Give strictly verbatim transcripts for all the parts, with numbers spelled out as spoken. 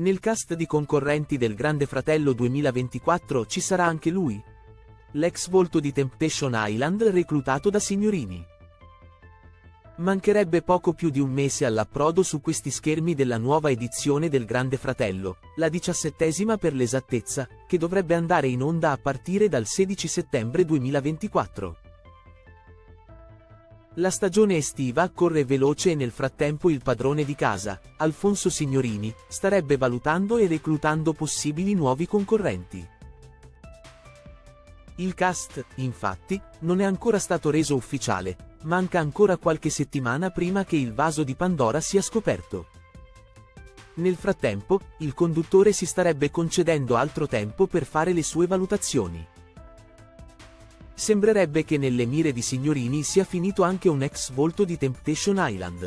Nel cast di concorrenti del Grande Fratello duemilaventiquattro ci sarà anche lui, l'ex volto di Temptation Island reclutato da Signorini. Mancherebbe poco più di un mese all'approdo su questi schermi della nuova edizione del Grande Fratello, la diciassettesima per l'esattezza, che dovrebbe andare in onda a partire dal sedici settembre duemilaventiquattro. La stagione estiva corre veloce e nel frattempo il padrone di casa, Alfonso Signorini, starebbe valutando e reclutando possibili nuovi concorrenti. Il cast, infatti, non è ancora stato reso ufficiale, manca ancora qualche settimana prima che il vaso di Pandora sia scoperto. Nel frattempo, il conduttore si starebbe concedendo altro tempo per fare le sue valutazioni. Sembrerebbe che nelle mire di Signorini sia finito anche un ex volto di Temptation Island.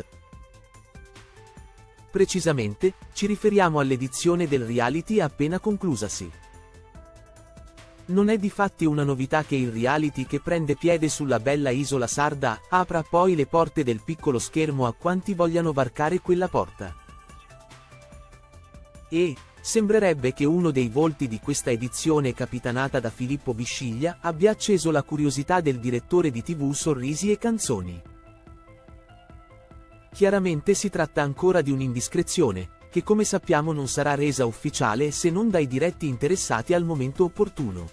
Precisamente, ci riferiamo all'edizione del reality appena conclusasi. Non è difatti una novità che il reality che prende piede sulla bella isola sarda apra poi le porte del piccolo schermo a quanti vogliano varcare quella porta. E sembrerebbe che uno dei volti di questa edizione capitanata da Filippo Bisciglia abbia acceso la curiosità del direttore di tivù Sorrisi e Canzoni. Chiaramente si tratta ancora di un'indiscrezione, che come sappiamo non sarà resa ufficiale se non dai diretti interessati al momento opportuno.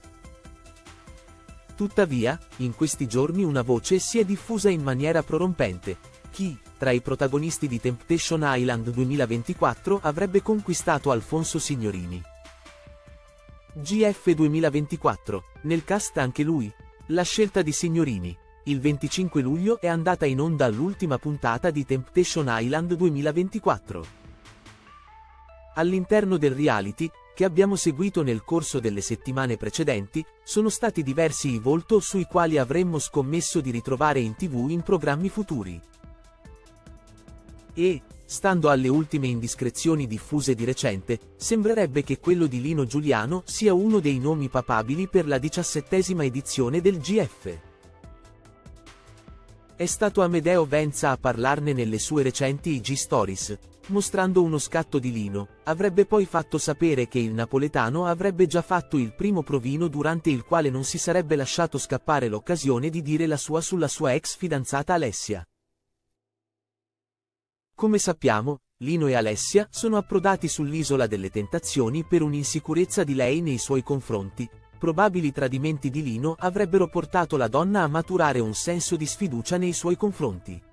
Tuttavia, in questi giorni una voce si è diffusa in maniera prorompente: chi, tra i protagonisti di Temptation Island duemilaventiquattro avrebbe conquistato Alfonso Signorini? G F duemilaventiquattro, nel cast anche lui. La scelta di Signorini. Il venticinque luglio è andata in onda l'ultima puntata di Temptation Island duemilaventiquattro. All'interno del reality, che abbiamo seguito nel corso delle settimane precedenti, sono stati diversi i volto sui quali avremmo scommesso di ritrovare in tivù in programmi futuri. E, stando alle ultime indiscrezioni diffuse di recente, sembrerebbe che quello di Lino Giuliano sia uno dei nomi papabili per la diciassettesima edizione del G F. È stato Amedeo Venza a parlarne nelle sue recenti I G Stories. Mostrando uno scatto di Lino, avrebbe poi fatto sapere che il napoletano avrebbe già fatto il primo provino durante il quale non si sarebbe lasciato scappare l'occasione di dire la sua sulla sua ex fidanzata Alessia. Come sappiamo, Lino e Alessia sono approdati sull'Isola delle Tentazioni per un'insicurezza di lei nei suoi confronti. Probabili tradimenti di Lino avrebbero portato la donna a maturare un senso di sfiducia nei suoi confronti.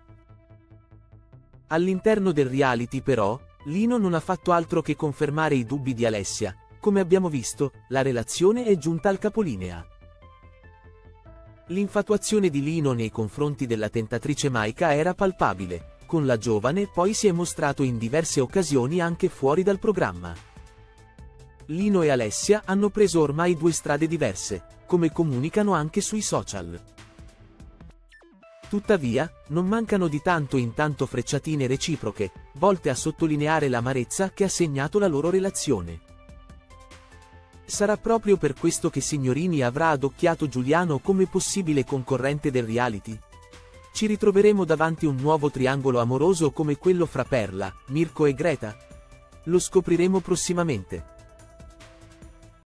All'interno del reality però, Lino non ha fatto altro che confermare i dubbi di Alessia. Come abbiamo visto, la relazione è giunta al capolinea. L'infatuazione di Lino nei confronti della tentatrice Maika era palpabile, con la giovane poi si è mostrato in diverse occasioni anche fuori dal programma. Lino e Alessia hanno preso ormai due strade diverse, come comunicano anche sui social. Tuttavia, non mancano di tanto in tanto frecciatine reciproche, volte a sottolineare l'amarezza che ha segnato la loro relazione. Sarà proprio per questo che Signorini avrà adocchiato Giuliano come possibile concorrente del reality? Ci ritroveremo davanti un nuovo triangolo amoroso come quello fra Perla, Mirko e Greta? Lo scopriremo prossimamente.